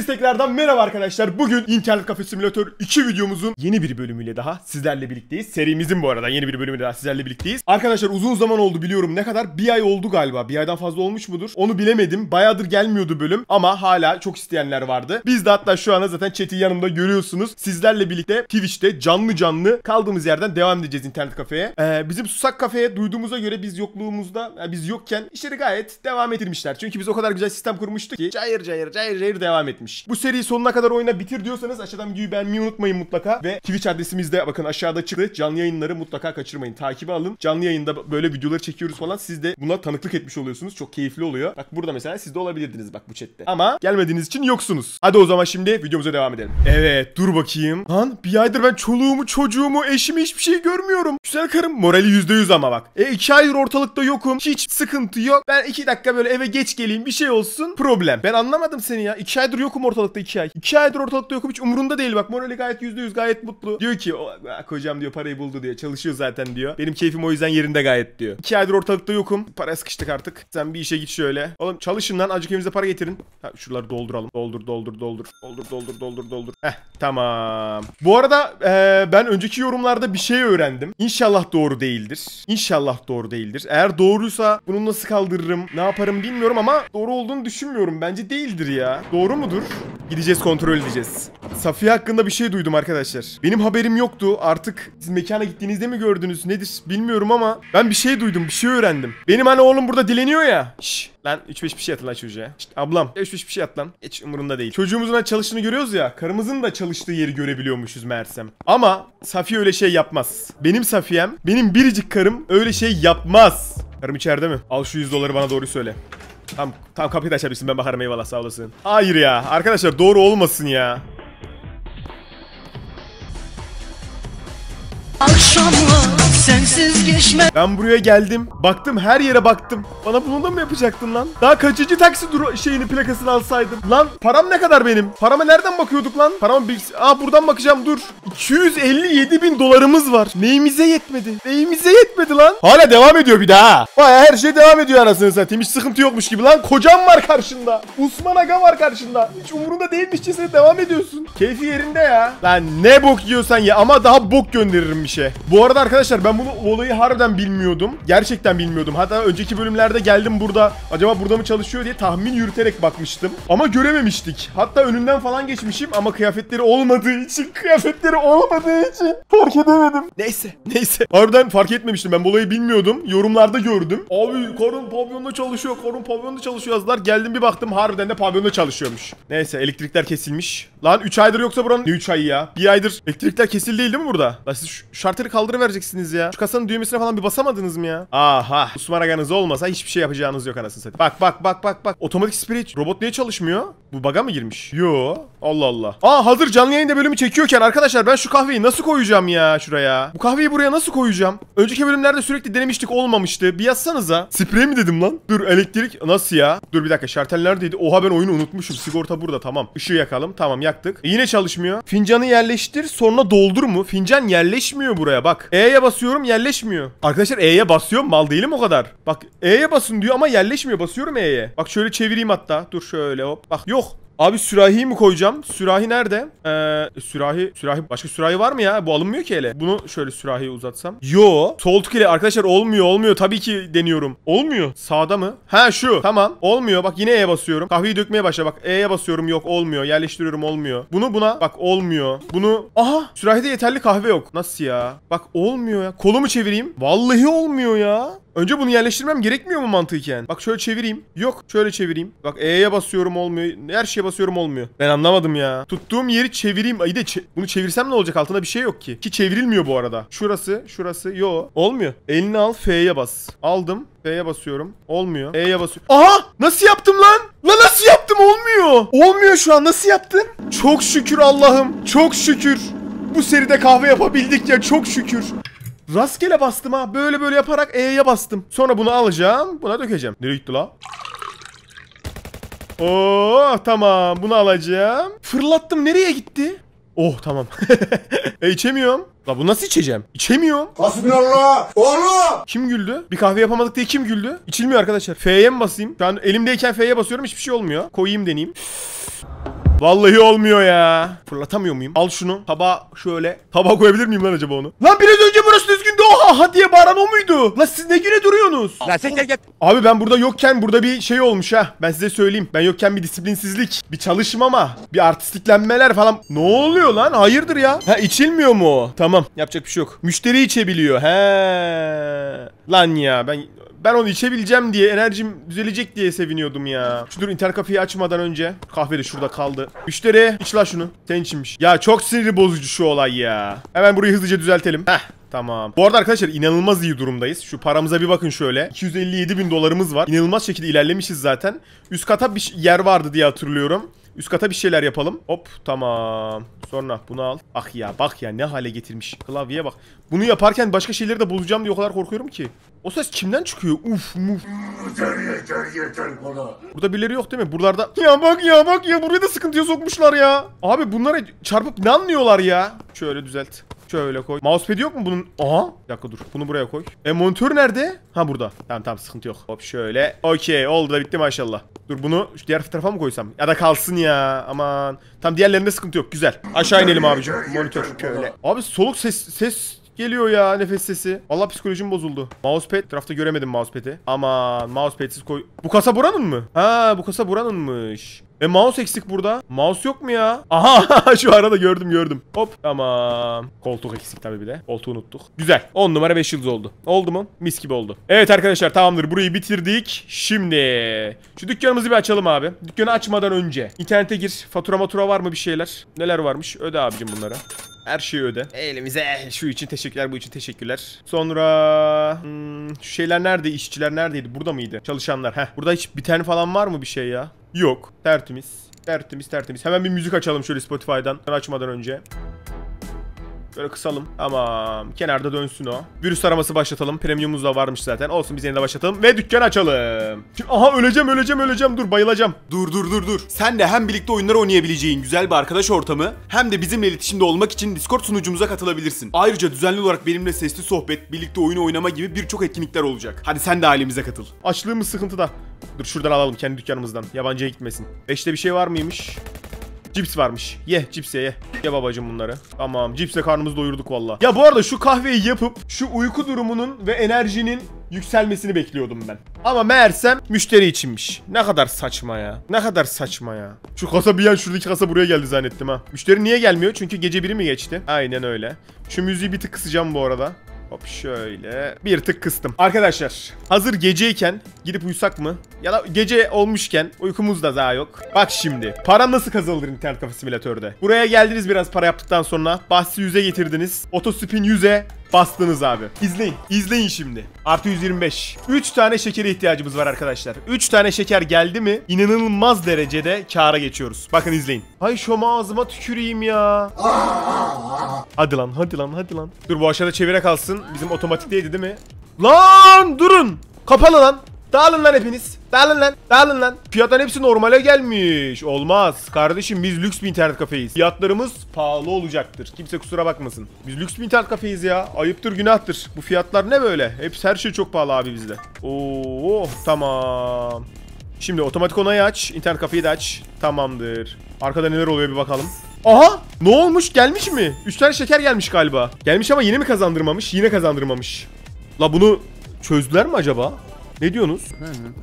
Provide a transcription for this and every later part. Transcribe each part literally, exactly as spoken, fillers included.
Hepiniz tekrardan merhaba arkadaşlar. Bugün İnternet Cafe Simulator iki videomuzun yeni bir bölümüyle daha sizlerle birlikteyiz. Serimizin bu arada yeni bir bölümüyle daha sizlerle birlikteyiz. Arkadaşlar uzun zaman oldu biliyorum. Ne kadar? Bir ay oldu galiba. Bir aydan fazla olmuş mudur? Onu bilemedim. Bayağıdır gelmiyordu bölüm ama hala çok isteyenler vardı. Biz de hatta şu anda zaten chat'i yanımda görüyorsunuz. Sizlerle birlikte Twitch'te canlı canlı kaldığımız yerden devam edeceğiz İnternet Cafe'ye. Ee, bizim Susak Cafe'ye duyduğumuza göre biz yokluğumuzda, yani biz yokken işleri gayet devam ettirmişler. Çünkü biz o kadar güzel sistem kurmuştuk ki cayır cayır cayır cayır devam etmiş. Bu seriyi sonuna kadar oyna bitir diyorsanız aşağıdan videoyu beğenmeyi unutmayın mutlaka. Ve Twitch adresimiz de bakın aşağıda çıktı. Canlı yayınları mutlaka kaçırmayın. Takibe alın. Canlı yayında böyle videoları çekiyoruz falan. Siz de buna tanıklık etmiş oluyorsunuz. Çok keyifli oluyor. Bak burada mesela siz de olabilirdiniz bak bu chatte. Ama gelmediğiniz için yoksunuz. Hadi o zaman şimdi videomuza devam edelim. Evet dur bakayım. Lan bir aydır ben çoluğumu, çocuğumu, eşimi hiçbir şey görmüyorum. Güzel karım. Morali yüzde yüz ama bak. E iki aydır ortalıkta yokum. Hiç sıkıntı yok. Ben iki dakika böyle eve geç geleyim bir şey olsun. Problem. Ben anlamadım seni ya. iki aydır yokum ortalıkta iki ay. iki aydır ortalıkta yokum hiç umurunda değil bak. Morali gayet yüzde yüz gayet mutlu. Diyor ki o, kocam diyor parayı buldu diyor. Çalışıyor zaten diyor. Benim keyfim o yüzden yerinde gayet diyor. iki aydır ortalıkta yokum. Paraya sıkıştık artık. Sen bir işe git şöyle. Oğlum çalışın lan. Azıcık evimize para getirin. Ha, şuraları dolduralım. Doldur doldur doldur. Doldur doldur doldur doldur. Heh tamam. Bu arada ee, ben önceki yorumlarda bir şey öğrendim. İnşallah doğru değildir. İnşallah doğru değildir. Eğer doğruysa bunu nasıl kaldırırım, ne yaparım bilmiyorum ama doğru olduğunu düşünmüyorum. Bence değildir ya. Doğru mudur? Gideceğiz kontrol edeceğiz. Safiye hakkında bir şey duydum arkadaşlar. Benim haberim yoktu. Artık siz mekana gittiğinizde mi gördünüz nedir bilmiyorum ama ben bir şey duydum, bir şey öğrendim. Benim hani oğlum burada dileniyor ya. Şşş lan üç beş bir şey atın lan çocuğa. Şşt, ablam üç beş bir şey at lan. Hiç umurunda değil. Çocuğumuzun da çalıştığını görüyoruz ya. Karımızın da çalıştığı yeri görebiliyormuşuz meğersem. Ama Safiye öyle şey yapmaz. Benim Safiyem, benim biricik karım öyle şey yapmaz. Karım içeride mi? Al şu yüz doları bana doğru söyle. Tamam, tamam kapıyı da açabilirsin ben bakarım eyvallah sağ olasın. Hayır ya arkadaşlar doğru olmasın ya. Akşamlar sensiz geçme. Ben buraya geldim. Baktım her yere baktım. Bana bunu da mı yapacaktın lan? Daha kaçıncı taksi duru şeyini plakasını alsaydım. Lan param ne kadar benim? Parama nereden bakıyorduk lan? Paramı bir... Aa buradan bakacağım dur. iki yüz elli yedi bin dolarımız var. Neyimize yetmedi? Neyimize yetmedi lan? Hala devam ediyor bir daha. Baya her şey devam ediyor anasını satayım. Hiç sıkıntı yokmuş gibi lan. Kocam var karşında. Usman Aga var karşında. Hiç umurunda değilmişçesine devam ediyorsun. Keyfi yerinde ya. Lan ne bok yiyorsan ya ama daha bok gönderirim bir şey. Bu arada arkadaşlar ben bunu olayı harbiden bilmiyordum. Gerçekten bilmiyordum. Hatta önceki bölümlerde geldim burada. Acaba burada mı çalışıyor diye tahmin yürüterek bakmıştım. Ama görememiştik. Hatta önünden falan geçmişim ama kıyafetleri olmadığı için, kıyafetleri olmadığı için fark edemedim. Neyse, neyse. Harbiden fark etmemiştim. Ben bu olayı bilmiyordum. Yorumlarda gördüm. Abi karın pavyonda çalışıyor, karın pavyonda çalışıyor yazdılar. Geldim bir baktım harbiden de pavyonda çalışıyormuş. Neyse elektrikler kesilmiş. Lan üç aydır yoksa buranın... Ne üç ay ya? bir aydır elektrikler kesildi değil değil mi burada? Lan siz şu şartları kaldırıvereceksiniz ya. Şu kasanın düğmesine falan bir basamadınız mı ya? Aha. Usman Aga'nız olmasa hiçbir şey yapacağınız yok anasını satayım. Bak bak bak bak bak. Otomatik sprey. Robot niye çalışmıyor? Bu bug'a mı girmiş? Yo. Allah Allah. Aa hazır canlı yayında bölümü çekiyorken arkadaşlar ben şu kahveyi nasıl koyacağım ya şuraya? Bu kahveyi buraya nasıl koyacağım? Önceki bölümlerde sürekli denemiştik olmamıştı. Bir yazsanıza. Sprey mi dedim lan? Dur elektrik nasıl ya? Dur bir dakika şartel neredeydi? Oha ben oyunu unutmuşum. Sigorta burada tamam. Işığı yakalım. Tamam yaktık. E, yine çalışmıyor. Fincanı yerleştir sonra doldur mu? Fincan yerleşmiyor buraya bak. E'ye basıyorum yerleşmiyor. Arkadaşlar E'ye basıyorum mal değilim o kadar. Bak E'ye basın diyor ama yerleşmiyor. Basıyorum E'ye. Bak şöyle çevireyim hatta. Dur şöyle hop. Bak yok. Abi sürahiyi mi koyacağım? Sürahi nerede? Ee, sürahi, sürahi. Başka sürahi var mı ya? Bu alınmıyor ki hele. Bunu şöyle sürahiye uzatsam. Yo. Sol tık ile arkadaşlar olmuyor, olmuyor. Tabii ki deniyorum. Olmuyor. Sağda mı? Ha şu. Tamam. Olmuyor. Bak yine E'ye basıyorum. Kahveyi dökmeye başla. Bak E'ye basıyorum. Yok olmuyor. Yerleştiriyorum olmuyor. Bunu buna. Bak olmuyor. Bunu. Aha. Sürahide yeterli kahve yok. Nasıl ya? Bak olmuyor ya. Kolumu çevireyim. Vallahi olmuyor ya. Önce bunu yerleştirmem gerekmiyor mu mantıken? Bak şöyle çevireyim. Yok şöyle çevireyim. Bak E'ye basıyorum olmuyor. Her şeye basıyorum olmuyor. Ben anlamadım ya. Tuttuğum yeri çevireyim. Ay de çe bunu çevirsem ne olacak? Altında bir şey yok ki. Ki çevrilmiyor bu arada. Şurası, şurası. Yo. Olmuyor. Elini al F'ye bas. Aldım. F'ye basıyorum. Olmuyor. E'ye basıyorum. Aha! Nasıl yaptım lan? Lan nasıl yaptım? Olmuyor. Olmuyor şu an. Nasıl yaptım? Çok şükür Allah'ım. Çok şükür. Bu seride kahve yapabildik ya. Çok şükür. Rastgele bastım ha. Böyle böyle yaparak E'ye bastım. Sonra bunu alacağım. Buna dökeceğim. Nereye gitti la? Oo tamam. Bunu alacağım. Fırlattım. Nereye gitti? Oh tamam. e içemiyorum. La bu nasıl içeceğim? İçemiyorum. Hasbinallah. Oğlum. Kim güldü? Bir kahve yapamadık diye kim güldü? İçilmiyor arkadaşlar. F'ye mi basayım? Şu an elimdeyken F'ye basıyorum. Hiçbir şey olmuyor. Koyayım deneyeyim. Vallahi olmuyor ya. Fırlatamıyor muyum? Al şunu. Tabağa şöyle. Tabağa koyabilir miyim lan acaba onu? Lan biraz önce burası düzgündü. Oha ha diye bağıran o muydu? Lan siz ne güne duruyorsunuz? Lan sen gel gel. Abi ben burada yokken burada bir şey olmuş ha. Ben size söyleyeyim. Ben yokken bir disiplinsizlik, bir çalışmama, bir artistliklenmeler falan. Ne oluyor lan? Hayırdır ya? Ha içilmiyor mu o? Tamam. Yapacak bir şey yok. Müşteri içebiliyor. He. Lan ya ben ben onu içebileceğim diye, enerjim düzelecek diye seviniyordum ya. Şu dur, internet kafeyi açmadan önce. Kahve de şurada kaldı. Müşteri iç la şunu. Senin içinmiş. Ya çok sinir bozucu şu olay ya. Hemen burayı hızlıca düzeltelim. Heh. Tamam. Bu arada arkadaşlar inanılmaz iyi durumdayız. Şu paramıza bir bakın şöyle. iki yüz elli yedi bin dolarımız var. İnanılmaz şekilde ilerlemişiz zaten. Üst kata bir yer vardı diye hatırlıyorum. Üst kata bir şeyler yapalım. Hop tamam. Sonra bunu al. Ah ya bak ya ne hale getirmiş. Klavyeye bak. Bunu yaparken başka şeyleri de bozacağım diye o kadar korkuyorum ki. O ses kimden çıkıyor? Uf muf. Yeter yeter yeter bana. Burada birileri yok değil mi? Buralarda... Ya bak ya bak ya buraya da sıkıntıya sokmuşlar ya. Abi bunlara çarpıp ne anlıyorlar ya? Şöyle düzelt. Şöyle koy. Mousepad yok mu bunun? Aha. Bir dakika dur. Bunu buraya koy. E monitör nerede? Ha burada. Tamam tamam sıkıntı yok. Hop şöyle. Okey oldu da bitti maşallah. Dur bunu şu diğer tarafa mı koysam? Ya da kalsın ya. Aman. Tam diğerlerinde sıkıntı yok. Güzel. Aşağı inelim abicim. Monitör şöyle. Abi soluk ses ses geliyor ya, nefes sesi. Vallahi psikolojim bozuldu. Mousepad. Tarafta göremedim mousepad'i. Aman mousepad'siz koy. Bu kasa buranın mı? Ha bu kasa buranınmış. E mouse eksik burada. Mouse yok mu ya? Aha şu arada gördüm gördüm. Hop tamam. Koltuk eksik tabii bir de. Koltuğu unuttuk. Güzel. on numara beş yıldız oldu. Oldu mu? Mis gibi oldu. Evet arkadaşlar tamamdır. Burayı bitirdik. Şimdi şu dükkanımızı bir açalım abi. Dükkanı açmadan önce İnternete gir. Fatura matura var mı bir şeyler? Neler varmış? Öde abicim bunları. Her şeyi öde. Elimize şu için teşekkürler, bu için teşekkürler. Sonra hmm, şu şeyler nerede? İşçiler neredeydi? Burada mıydı? Çalışanlar. Heh. Burada hiç biten falan var mı bir şey ya? Yok. Tertemiz. Tertemiz tertemiz. Hemen bir müzik açalım şöyle Spotify'dan. Açmadan önce. Böyle kısalım. Tamam. Kenarda dönsün o. Virüs araması başlatalım. Premiumumuz da varmış zaten. Olsun biz yine de başlatalım. Ve dükkan açalım. Şimdi, aha öleceğim öleceğim öleceğim. Dur bayılacağım. Dur dur dur dur. Sen de hem birlikte oyunları oynayabileceğin güzel bir arkadaş ortamı hem de bizimle iletişimde olmak için Discord sunucumuza katılabilirsin. Ayrıca düzenli olarak benimle sesli sohbet, birlikte oyun oynama gibi birçok etkinlikler olacak. Hadi sen de ailemize katıl. Açlığımız sıkıntıda. Dur şuradan alalım kendi dükkanımızdan. Yabancıya gitmesin. Beşte bir şey var mıymış? Cips varmış. Ye cips ye ye. Ye babacım bunları. Tamam cipsle karnımızı doyurduk valla. Ya bu arada şu kahveyi yapıp şu uyku durumunun ve enerjinin yükselmesini bekliyordum ben. Ama meğersem müşteri içinmiş. Ne kadar saçma ya. Ne kadar saçma ya. Şu kasa bir yan şuradaki kasa buraya geldi zannettim ha. Müşteri niye gelmiyor? Çünkü gece biri mi geçti? Aynen öyle. Şu müziği bir tık kısacağım bu arada. Hop şöyle bir tık kıstım. Arkadaşlar hazır geceyken gidip uyusak mı? Ya da gece olmuşken uykumuz da daha yok. Bak şimdi para nasıl kazanılır internet kafe simülatörde? Buraya geldiniz, biraz para yaptıktan sonra bahsi yüze getirdiniz. Otospin yüze bastınız abi. İzleyin. İzleyin şimdi. Artı yüz yirmi beş. üç tane şekere ihtiyacımız var arkadaşlar. üç tane şeker geldi mi inanılmaz derecede kâra geçiyoruz. Bakın izleyin. Ay şu ağzıma tüküreyim ya. Hadi lan hadi lan hadi lan. Dur bu aşağıda çevire kalsın. Bizim otomatikteydi değil mi? Lan durun. Kapalı lan. Dağılın lan hepiniz. Dağılın lan. Dağılın lan. Fiyatların hepsi normale gelmiş. Olmaz. Kardeşim biz lüks bir internet kafeyiz. Fiyatlarımız pahalı olacaktır. Kimse kusura bakmasın. Biz lüks bir internet kafeyiz ya. Ayıptır günahtır. Bu fiyatlar ne böyle? Hepsi her şey çok pahalı abi bizde. Oo tamam. Şimdi otomatik onayı aç. İnternet kafeyi de aç. Tamamdır. Arkada neler oluyor bir bakalım. Aha! Ne olmuş? Gelmiş mi? üç tane şeker gelmiş galiba. Gelmiş ama yine mi kazandırmamış? Yine kazandırmamış. La bunu çözdüler mi acaba? Ne diyorsunuz? Hı hı.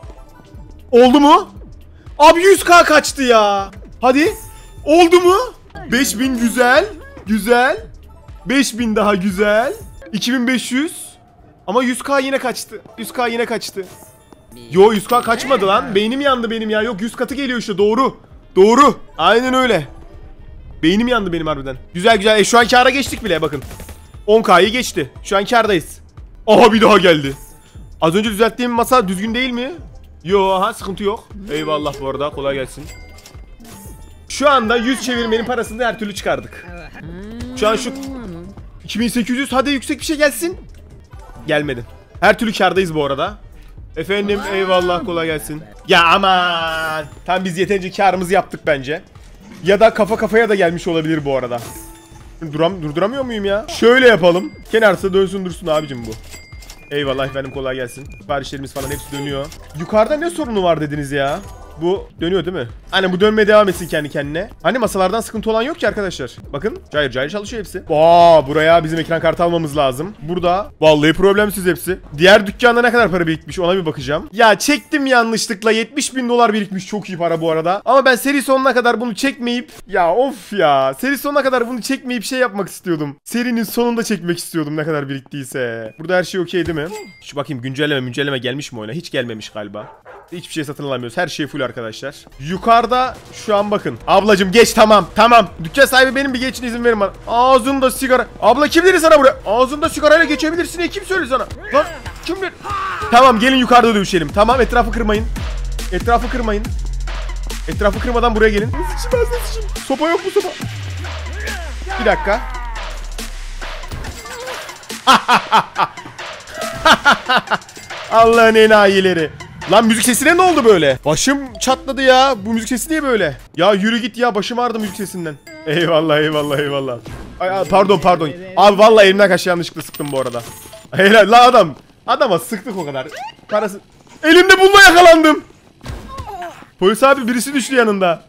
Oldu mu? Abi yüz K kaçtı ya. Hadi. Oldu mu? beş bin güzel. Güzel. beş bin daha güzel. iki bin beş yüz. Ama yüz K yine kaçtı. yüz K yine kaçtı. Yo yüz K kaçmadı lan. Beynim yandı benim ya. Yok yüz katı geliyor işte, doğru. Doğru. Aynen öyle. Beynim yandı benim harbiden. Güzel güzel. E şu an kâra geçtik bile bakın. on K'yı geçti. Şu an kârdayız. Aha bir daha geldi. Az önce düzelttiğim masa düzgün değil mi? Yo aha sıkıntı yok. Eyvallah bu arada, kolay gelsin. Şu anda yüz çevirmenin parasını her türlü çıkardık. Şu an şu iki bin sekiz yüz, hadi yüksek bir şey gelsin. Gelmedi. Her türlü kârdayız bu arada. Efendim eyvallah, kolay gelsin. Ya aman. Tam biz yeterince kârımızı yaptık bence. Ya da kafa kafaya da gelmiş olabilir bu arada. Duram durduramıyor muyum ya? Şöyle yapalım. Kenarsa dönsün dursun abicim bu. Eyvallah efendim, kolay gelsin. Siparişlerimiz falan hepsi dönüyor. Yukarıda ne sorunu var dediniz ya? Bu dönüyor değil mi? Hani bu dönmeye devam etsin kendi kendine. Hani masalardan sıkıntı olan yok ki arkadaşlar. Bakın cayır cayır çalışıyor hepsi. Aa, buraya bizim ekran kartı almamız lazım. Burada vallahi problemsiz hepsi. Diğer dükkanda ne kadar para birikmiş ona bir bakacağım. Ya çektim yanlışlıkla, yetmiş bin dolar birikmiş, çok iyi para bu arada. Ama ben seri sonuna kadar bunu çekmeyip, ya of ya, seri sonuna kadar bunu çekmeyip şey yapmak istiyordum. Serinin sonunda çekmek istiyordum ne kadar biriktiyse. Burada her şey okey değil mi? Şu bakayım, güncelleme güncelleme gelmiş mi oyuna? Hiç gelmemiş galiba. Hiçbir şey satın alamıyoruz. Her şey full arkadaşlar. Yukarıda şu an bakın. Ablacım geç, tamam tamam. Dükkan sahibi benim, bir geçin, izin verin bana. Ağzında sigara. Abla kim dedi sana buraya? Ağzında sigarayla geçebilirsin diye kim söyledi sana? Lan kim dedi? Tamam gelin yukarıda dövüşelim. Tamam, etrafı kırmayın. Etrafı kırmayın. Etrafı kırmadan buraya gelin. Sopa yok mu sopa? Bir dakika. Allah'ın enayileri. Lan müzik sesine ne oldu böyle? Başım çatladı ya. Bu müzik sesi niye böyle? Ya yürü git ya, başım ağrıdı müzik sesinden. Eyvallah eyvallah eyvallah. Ay, pardon pardon. Abi vallahi elimden kaç yanlışlıkla sıktım bu arada. Helal la adam. Adama sıktık o kadar. Parası. Elimde bununla yakalandım. Polis abi birisi düştü yanında.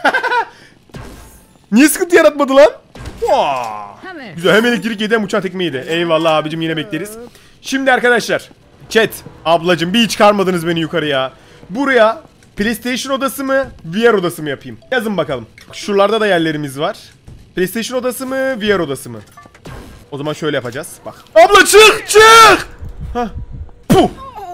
Niye sıkıntı yaratmadı lan? Wow. Güzel, hem elektrik yedi hem uçan tekme yedi. Eyvallah abicim, yine bekleriz. Şimdi arkadaşlar, chat, ablacım bir hiç çıkarmadınız beni yukarıya. Buraya PlayStation odası mı, V R odası mı yapayım? Yazın bakalım. Şuralarda da yerlerimiz var. PlayStation odası mı, V R odası mı? O zaman şöyle yapacağız. Bak. Abla çık çık. Hah. Puh.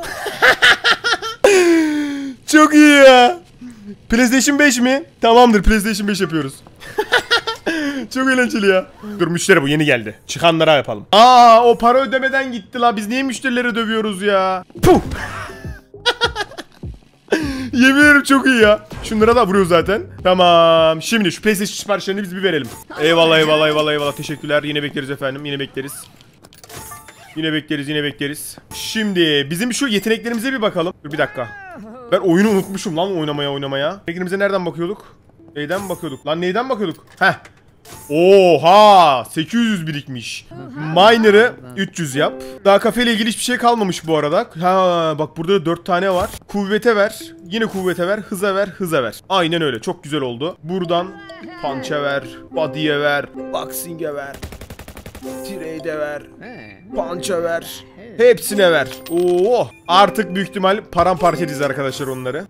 Çok iyi ya. PlayStation beş mi? Tamamdır, PlayStation beş yapıyoruz. Çok eğlenceli ya. Dur, müşteri bu, yeni geldi. Çıkanlara yapalım. Aa, o para ödemeden gitti la. Biz niye müşterileri dövüyoruz ya? Puh. Yemin ederim çok iyi ya. Şunlara da vuruyor zaten. Tamam. Şimdi şu PlayStation siparişlerini biz bir verelim. Eyvallah eyvallah eyvallah eyvallah. Teşekkürler. Yine bekleriz efendim. Yine bekleriz. Yine bekleriz yine bekleriz. Şimdi bizim şu yeteneklerimize bir bakalım. Dur bir dakika. Ben oyunu unutmuşum lan, oynamaya oynamaya. Yeteneklerimize nereden bakıyorduk? Neyden mi bakıyorduk? Lan neyden bakıyorduk? Heh. Oha, sekiz yüz birikmiş. Miner'ı üç yüz yap. Daha kafeyle ilgili hiçbir şey kalmamış bu arada. Ha bak, burada da dört tane var. Kuvvete ver. Yine kuvvete ver. Hıza ver. Hıza ver. Aynen öyle. Çok güzel oldu. Buradan punch'e ver. Body'ye ver. Boxing'e ver. Trade'e ver. Punch'a ver. Hepsine ver. Oo. Artık büyük ihtimal paramparça edeceğiz arkadaşlar onları.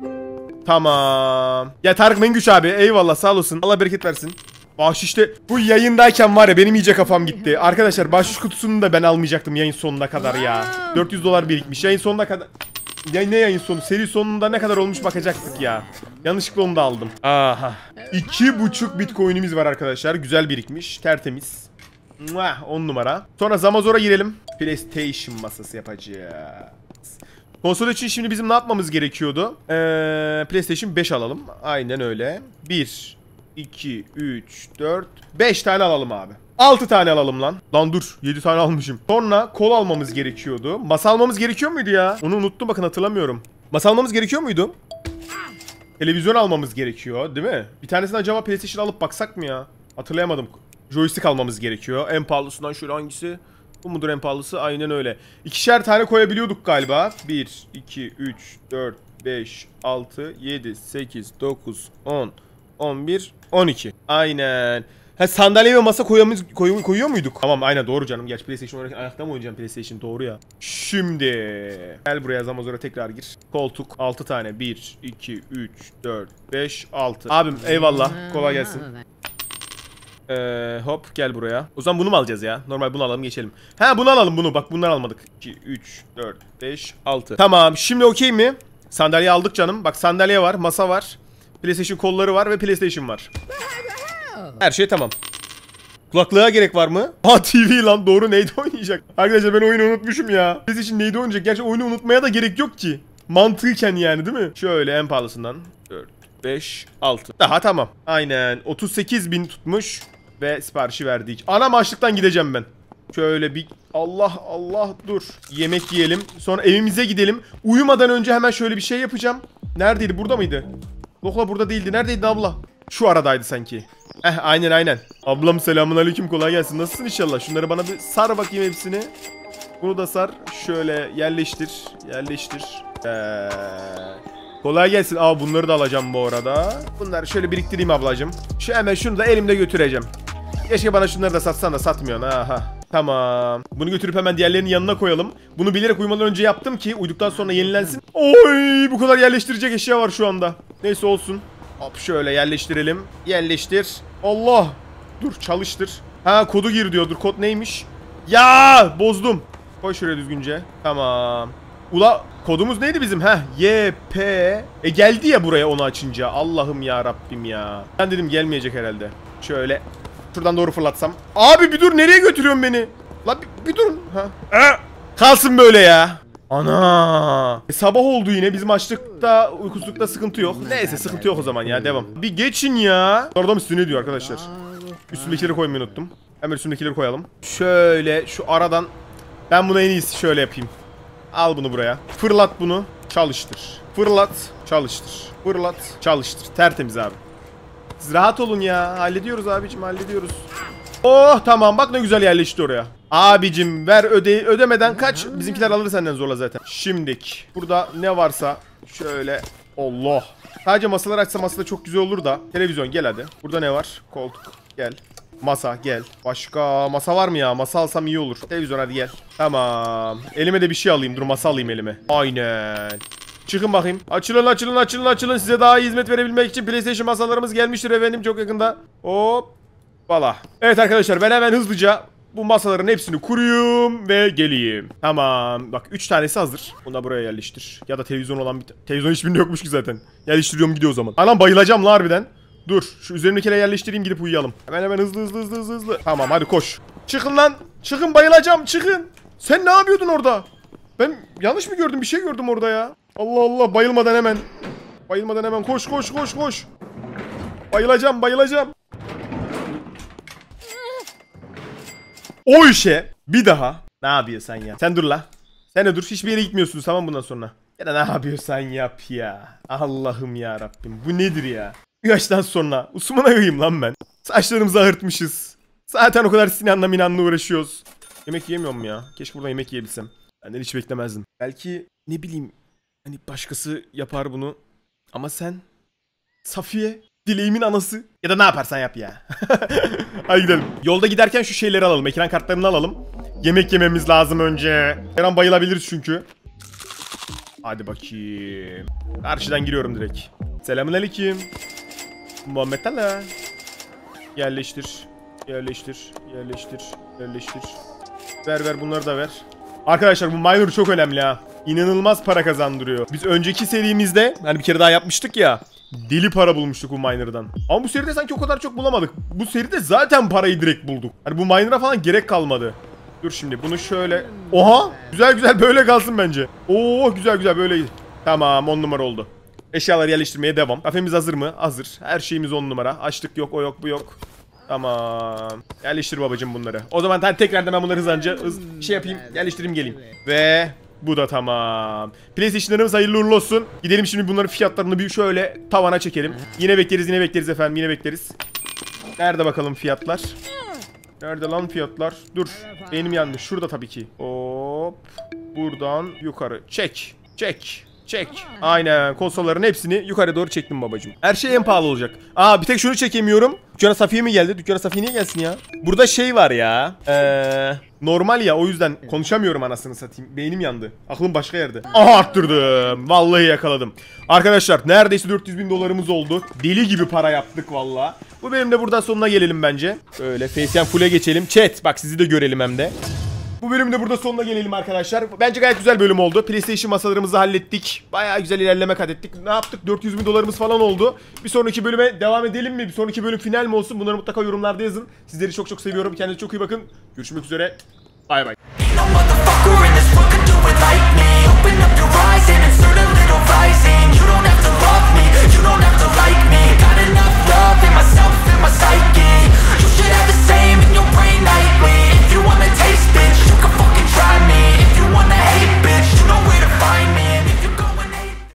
Tamam. Ya Tarık Mengüç abi, eyvallah, sağ olasın. Allah bereket versin. Bahşişte bu yayındayken var ya, benim iyice kafam gitti. Arkadaşlar bahşiş kutusunu da ben almayacaktım yayın sonuna kadar ya. dört yüz dolar birikmiş. Yayın sonuna kadar. Ya ne yayın sonu? Seri sonunda ne kadar olmuş bakacaktık ya. Yanlışlıkla onu da aldım. Aha. iki buçuk bitcoin'imiz var arkadaşlar. Güzel birikmiş. Tertemiz. on numara. Sonra Zamazor'a girelim. PlayStation masası yapacağız. Konsol için şimdi bizim ne yapmamız gerekiyordu? Ee, PlayStation beş alalım. Aynen öyle. bir, iki, üç, dört, beş tane alalım abi. altı tane alalım lan. Lan dur, yedi tane almışım. Sonra kol almamız gerekiyordu. Masa almamız gerekiyor muydu ya? Onu unuttum, bakın hatırlamıyorum. Masa almamız gerekiyor muydu? Televizyon almamız gerekiyor değil mi? Bir tanesini acaba PlayStation alıp baksak mı ya? Hatırlayamadım. Joystick almamız gerekiyor. En pahalısından şöyle hangisi? Bu mudur en pahalısı? Aynen öyle. İkişer tane koyabiliyorduk galiba. bir, iki, üç, dört, beş, altı, yedi, sekiz, dokuz, on, on bir, on iki. Aynen. Ha, sandalye ve masa koyamız, koy, koyuyor muyduk? Tamam aynen, doğru canım. Gerçi PlayStation olarak ayakta mı oynayacağım PlayStation? Doğru ya. Şimdi gel buraya, Zamazor'a tekrar gir. Koltuk altı tane. bir, iki, üç, dört, beş, altı. Abim eyvallah. Kolay gelsin. Ee, hop gel buraya. O zaman bunu mu alacağız ya? Normal bunu alalım, geçelim. Ha, bunu alalım bunu. Bak bunları almadık. iki, üç, dört, beş, altı. Tamam, şimdi okey mi? Sandalye aldık canım. Bak sandalye var, masa var. PlayStation kolları var ve PlayStation var. Her şey tamam. Kulaklığa gerek var mı? Ha, T V lan, doğru, neydi oynayacak? Arkadaşlar ben oyunu unutmuşum ya. PlayStation neydi oynayacak? Gerçi oyunu unutmaya da gerek yok ki. Mantıken yani, değil mi? Şöyle en pahalısından. dört, beş, altı. Daha tamam. Aynen. otuz sekiz bin tutmuş. Ve siparişi verdik. Ana maçlıktan gideceğim ben. Şöyle bir... Allah Allah dur. Yemek yiyelim. Sonra evimize gidelim. Uyumadan önce hemen şöyle bir şey yapacağım. Neredeydi? Burada mıydı? Yokla burada değildi. Neredeydi abla? Şu aradaydı sanki. Eh aynen aynen. Ablam selamünaleyküm, kolay gelsin. Nasılsın inşallah? Şunları bana bir sar bakayım hepsini. Bunu da sar. Şöyle yerleştir. Yerleştir. Ee, Kolay gelsin. Aa bunları da alacağım bu arada. Bunları şöyle biriktireyim ablacığım. Şu hemen şunu da elimde götüreceğim. Keşke bana şunları da satsan da satmıyorsun. Aha. Tamam. Bunu götürüp hemen diğerlerinin yanına koyalım. Bunu bilerek uyumadan önce yaptım ki uyduktan sonra yenilensin. Oy bu kadar yerleştirecek eşya var şu anda. Neyse olsun. Hop şöyle yerleştirelim. Yerleştir. Allah. Dur çalıştır. Ha kodu gir diyor. Dur kod neymiş? Ya bozdum. Koy şuraya düzgünce. Tamam. Ula kodumuz neydi bizim? Heh Y P. E geldi ya buraya onu açınca. Allah'ım ya Rabbim ya. Ben dedim gelmeyecek herhalde. Şöyle. Şuradan doğru fırlatsam. Abi bir dur nereye götürüyorsun beni? La bir, bir durun. Ha. Ee, kalsın böyle ya. Ana. E, sabah oldu yine. Bizim açlıkta, uykusuzlukta sıkıntı yok. Neyse sıkıntı yok o zaman ya. Devam. Bir geçin ya. Oradan üstüne diyor arkadaşlar. Üstündekileri koymayı unuttum. Hemen üstündekileri koyalım. Şöyle şu aradan. Ben buna en iyisi şöyle yapayım. Al bunu buraya. Fırlat bunu. Çalıştır. Fırlat. Çalıştır. Fırlat. Çalıştır. Tertemiz abi. Siz rahat olun ya. Hallediyoruz abicim hallediyoruz. Oh tamam bak ne güzel yerleşti oraya. Abicim ver öde ödemeden kaç. Bizimkiler alır senden zorla zaten. Şimdik. Burada ne varsa şöyle. Allah. Sadece masalar açsa masada çok güzel olur da. Televizyon gel hadi. Burada ne var? Koltuk gel. Masa gel. Başka masa var mı ya? Masa alsam iyi olur. Televizyon hadi gel. Tamam. Elime de bir şey alayım. Dur masa alayım elime. Aynen. Çıkın bakayım. Açılın açılın açılın açılın. Size daha iyi hizmet verebilmek için PlayStation masalarımız gelmiştir efendim çok yakında. Hop. Valla. Evet arkadaşlar ben hemen hızlıca bu masaların hepsini kuruyum ve geleyim. Tamam. Bak üç tanesi hazır. Bunu da buraya yerleştir. Ya da televizyon olan bir... Televizyon hiçbirinde yokmuş ki zaten. Yerleştiriyorum gidiyor o zaman. Anam bayılacağım la harbiden. Dur. Şu üzerimdekileri yerleştireyim gidip uyuyalım. Hemen hemen hızlı hızlı hızlı hızlı hızlı. Tamam hadi koş. Çıkın lan. Çıkın bayılacağım çıkın. Sen ne yapıyordun orada? Ben yanlış mı gördüm? Bir şey gördüm orada ya. Allah Allah bayılmadan hemen. Bayılmadan hemen koş koş koş koş. Bayılacağım bayılacağım. O işe bir daha. Ne yapıyorsun ya? Sen dur la. Sen de dur. Hiçbir yere gitmiyorsunuz tamam bundan sonra. Ya da ne yapıyorsan yap ya. Allah'ım ya Rabbim. Bu nedir ya? Bu yaştan sonra usumuna koyayım lan ben. Saçlarımızı ağırtmışız. Zaten o kadar Sinan'la Minan'la uğraşıyoruz. Yemek yemiyorum ya. Keşke burada yemek yiyebilsem. Benden hiç beklemezdim. Belki ne bileyim. Hani başkası yapar bunu. Ama sen Safiye dileğimin anası. Ya da ne yaparsan yap ya. Hadi gidelim. Yolda giderken şu şeyleri alalım. Ekran kartlarını alalım. Yemek yememiz lazım önce. Her an bayılabiliriz çünkü. Hadi bakayım. Karşıdan giriyorum direkt. Selamünaleyküm. Muhammed Allah. Yerleştir. Yerleştir. Yerleştir. Yerleştir. Ver ver bunları da ver. Arkadaşlar bu miner çok önemli ha. İnanılmaz para kazandırıyor. Biz önceki serimizde hani bir kere daha yapmıştık ya. Deli para bulmuştuk bu miner'dan. Ama bu seride sanki o kadar çok bulamadık. Bu seride zaten parayı direkt bulduk. Hani bu miner'a falan gerek kalmadı. Dur şimdi bunu şöyle. Oha! Güzel güzel böyle kalsın bence. Oo güzel güzel böyle. Tamam on numara oldu. Eşyaları yerleştirmeye devam. Kafemiz hazır mı? Hazır. Her şeyimiz on numara. Açlık yok, o yok, bu yok. Tamam. Yerleştir babacığım bunları. O zaman ben tekrardan ben bunları hızlıca hız şey yapayım. Yerleştireyim geleyim. Ve bu da tamam. PlayStation'larımız hayırlı uğurlu olsun. Gidelim şimdi bunların fiyatlarını bir şöyle tavana çekelim. Yine bekleriz, yine bekleriz efendim, yine bekleriz. Nerede bakalım fiyatlar? Nerede lan fiyatlar? Dur. Benim yandı. Şurada tabii ki. Hop. Buradan yukarı. Çek. Çek. Çek. Aynen. Konsolların hepsini yukarı doğru çektim babacığım. Her şey en pahalı olacak. Aa bir tek şunu çekemiyorum. Dükkana Safiye mi geldi? Dükkana Safiye niye gelsin ya? Burada şey var ya. Eee... Normal ya o yüzden konuşamıyorum anasını satayım. Beynim yandı. Aklım başka yerde. Aha arttırdım. Vallahi yakaladım. Arkadaşlar neredeyse dört yüz bin dolarımız oldu. Deli gibi para yaptık valla. Bu bölümde de buradan sonuna gelelim bence. Öyle Facecam full'e geçelim. Chat bak sizi de görelim hem de. Bu bölümde burada sonuna gelelim arkadaşlar. Bence gayet güzel bölüm oldu. PlayStation masalarımızı hallettik. Bayağı güzel ilerleme kat ettik. Ne yaptık? dört yüz bin dolarımız falan oldu. Bir sonraki bölüme devam edelim mi? Bir sonraki bölüm final mi olsun? Bunları mutlaka yorumlarda yazın. Sizleri çok çok seviyorum. Kendinize çok iyi bakın. Görüşmek üzere. Bay bay. Open up your eyes and insert a little rising. You don't have to love me, you don't have to like me.